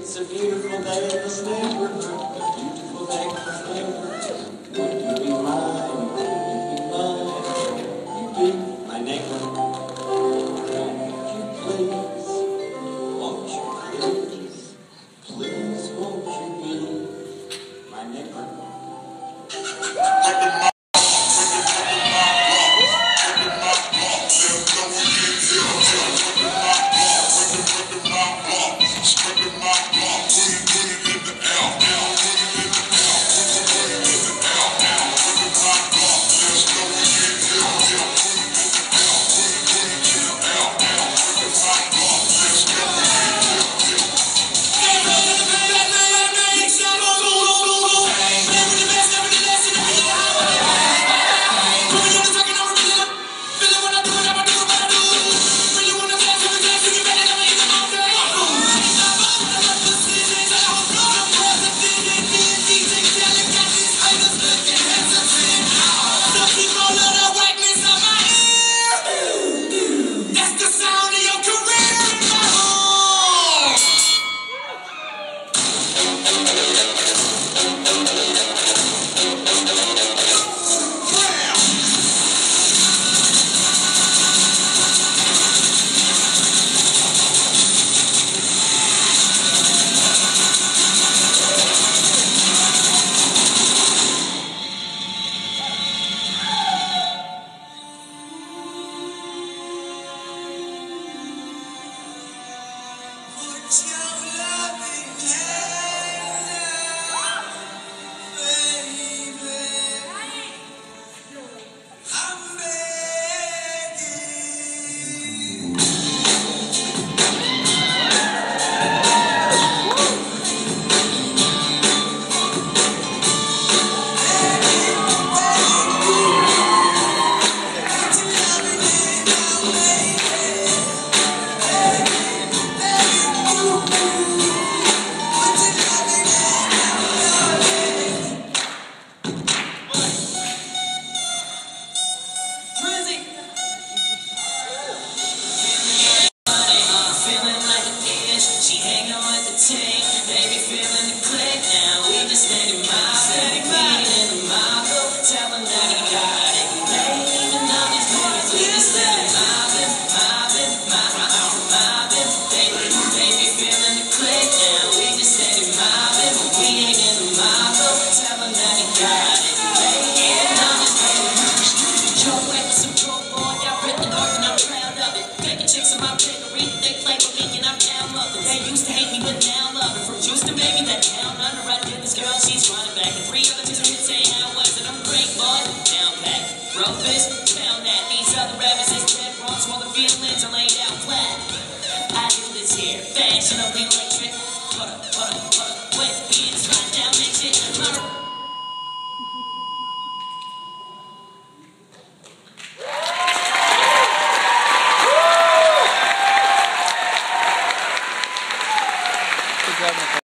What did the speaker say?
It's a beautiful day in this neighborhood, a beautiful day in this neighborhood. Would you be mine? Would you be mine? You be my neighbor. Won't you please? Please, won't you be my neighbor? Fashionably electric. What up?